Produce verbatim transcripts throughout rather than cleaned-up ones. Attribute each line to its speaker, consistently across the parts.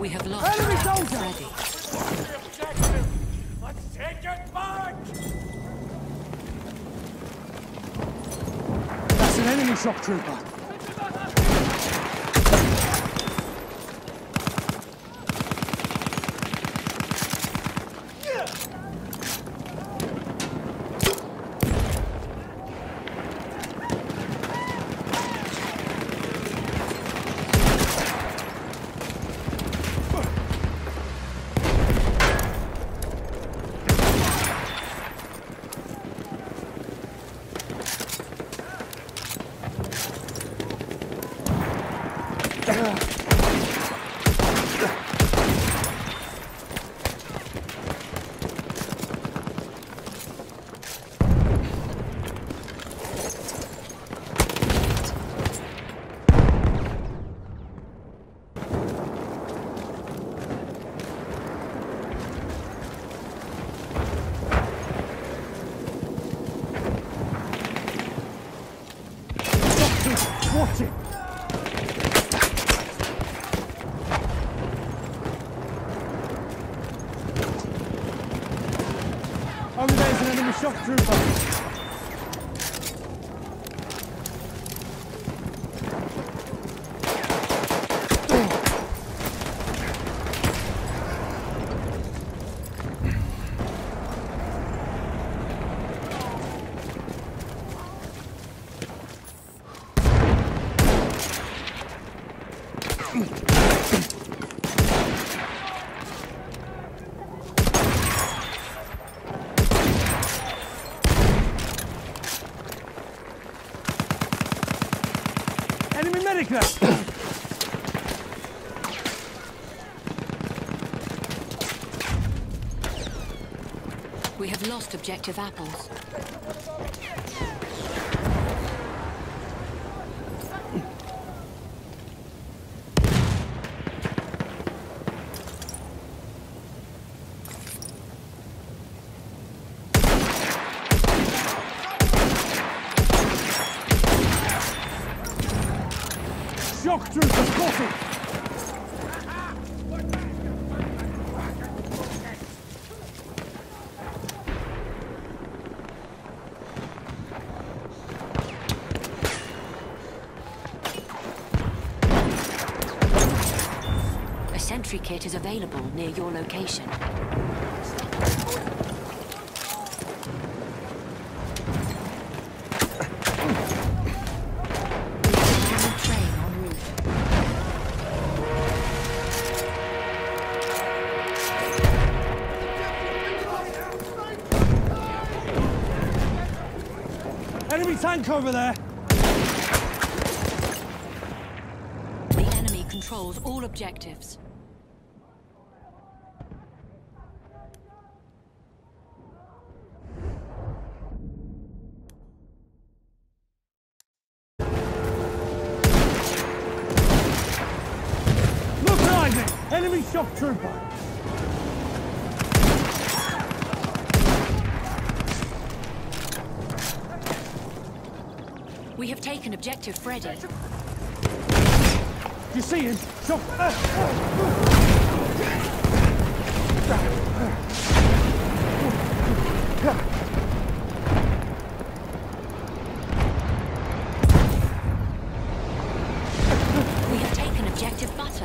Speaker 1: We have lost
Speaker 2: Enemy
Speaker 1: Captain
Speaker 2: soldier!
Speaker 1: Freddy.
Speaker 3: Let's take it back!
Speaker 2: That's an enemy shock trooper. Watch it! Over there's an enemy shock trooper. Enemy medic there!
Speaker 1: We have lost objective apples.
Speaker 2: Shock trooper spotted!
Speaker 1: A sentry kit is available near your location.
Speaker 2: Enemy tank over there!
Speaker 1: The enemy controls all objectives.
Speaker 2: Look behind me! Enemy shock trooper!
Speaker 1: We have taken objective Freddy.
Speaker 2: You see him? Shock...
Speaker 1: We have taken objective Butter.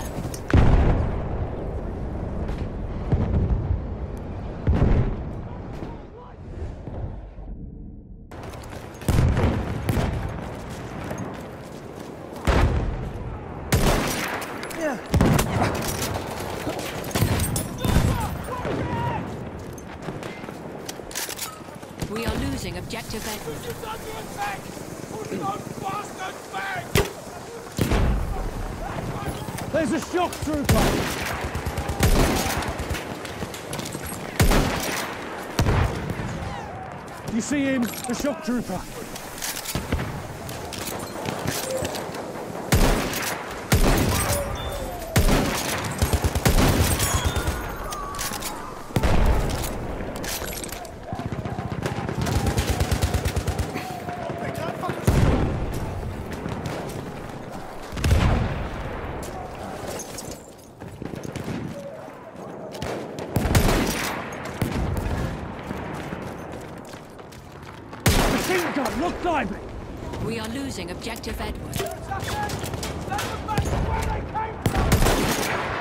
Speaker 1: We are losing objective Edward.
Speaker 3: It's under attack! Put those bastards back!
Speaker 2: There's a shock trooper! You see him? The shock trooper.
Speaker 1: We are losing objective Edward.
Speaker 3: Let them back to where they came from!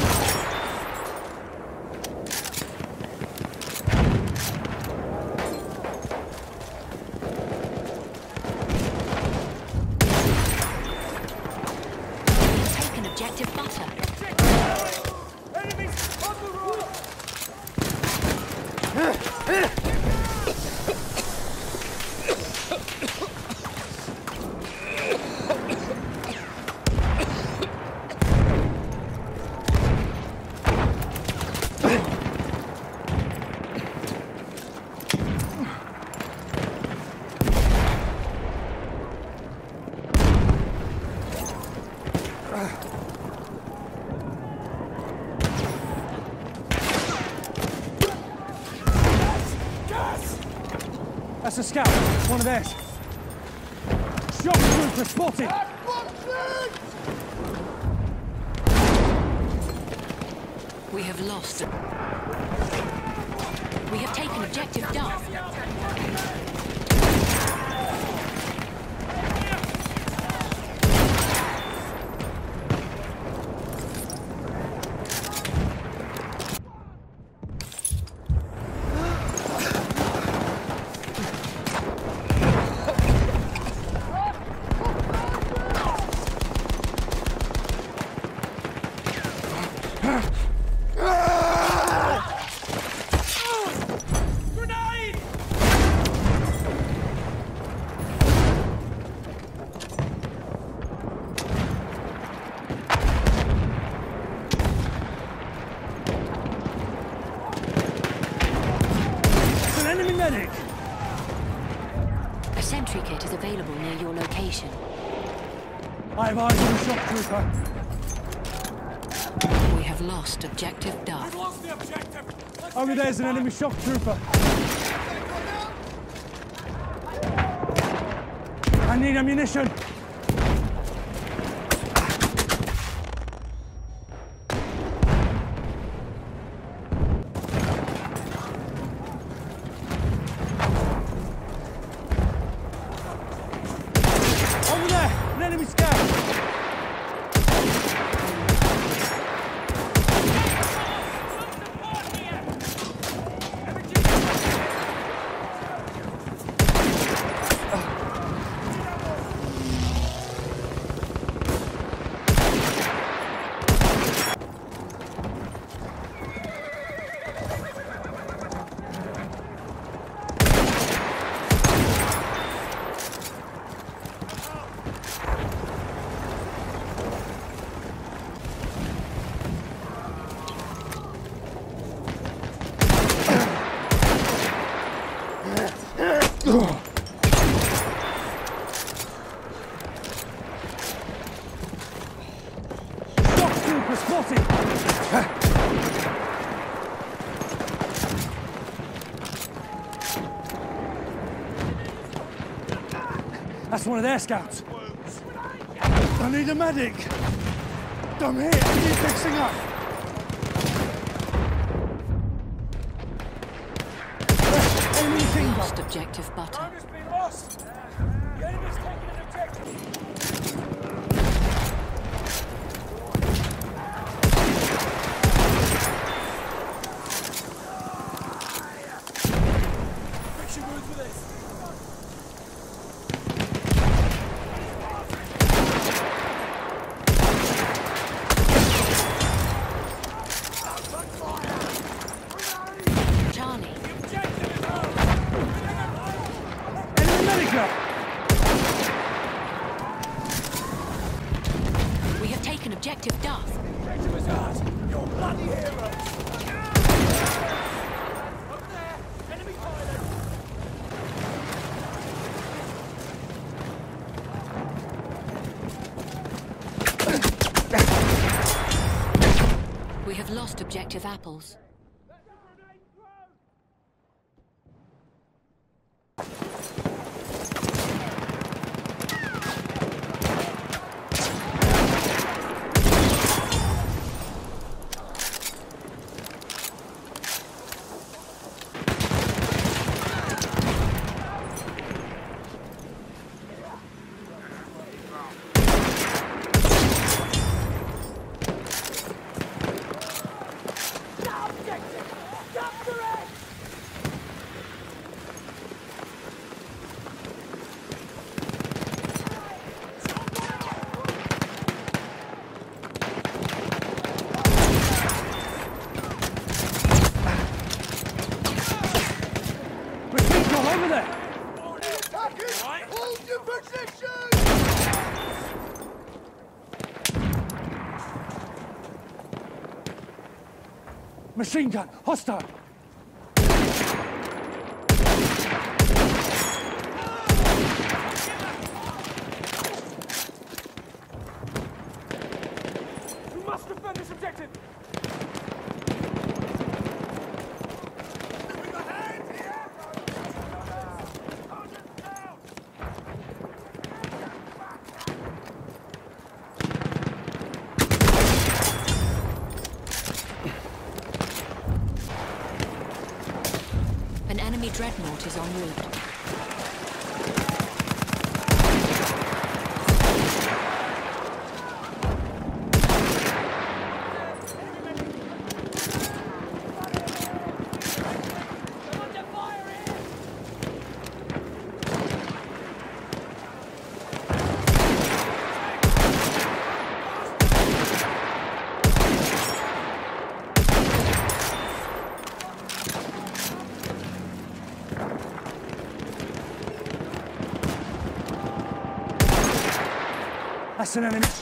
Speaker 1: Taken objective butter.
Speaker 3: Enemies on the road!
Speaker 2: That's a scout. It's one of theirs. Shock trooper spotted.
Speaker 1: We have lost. We have taken objective Duff.
Speaker 2: Medic!
Speaker 1: A sentry kit is available near your location.
Speaker 2: I have eyes on the shock trooper.
Speaker 1: We have lost objective Duff.
Speaker 3: We've lost the objective! Let's
Speaker 2: Over
Speaker 3: get
Speaker 2: there's an enemy shock trooper. I need ammunition. Over there, an enemy scout. Shock trooper spotted. That's one of their scouts. I need a medic. I'm here. I need fixing up. Enemy team
Speaker 1: Lost objective butter.
Speaker 3: Ground has been lost! The enemy's taken an objective! Fix your moves with this!
Speaker 1: Charlie.
Speaker 3: Objective is held!
Speaker 2: Enemy medic up.
Speaker 1: We have taken objective Duff.
Speaker 3: Objective is ours! You're bloody heroes! Up there! Enemy pilot!
Speaker 1: We have lost objective apples.
Speaker 2: Machine gun, hostile.
Speaker 3: We must defend this objective!
Speaker 1: An enemy dreadnought is en route.
Speaker 2: That's an enemy.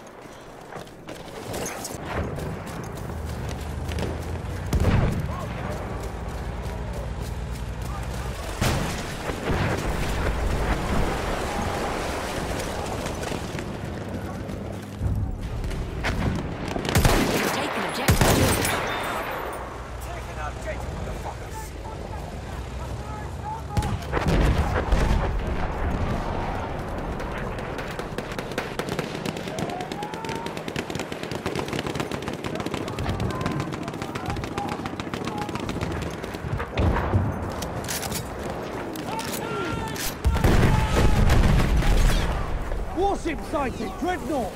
Speaker 1: Taken objective George.
Speaker 3: Taking our objective, motherfuckers!
Speaker 2: Warship sighted, dreadnought.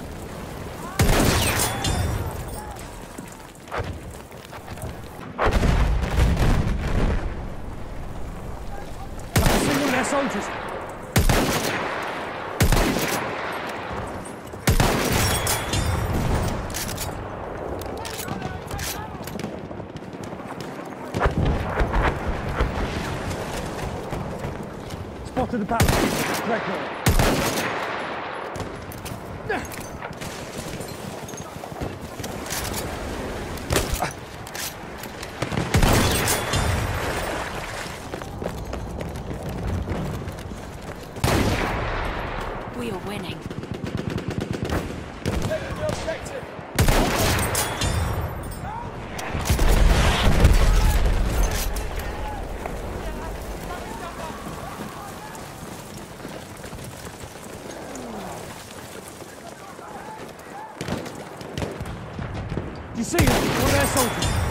Speaker 2: I can see one of their soldiers. Spotted the battle. Dreadnought.
Speaker 1: We are winning.
Speaker 3: Taking the objective!
Speaker 2: Do you see them? One of their soldiers.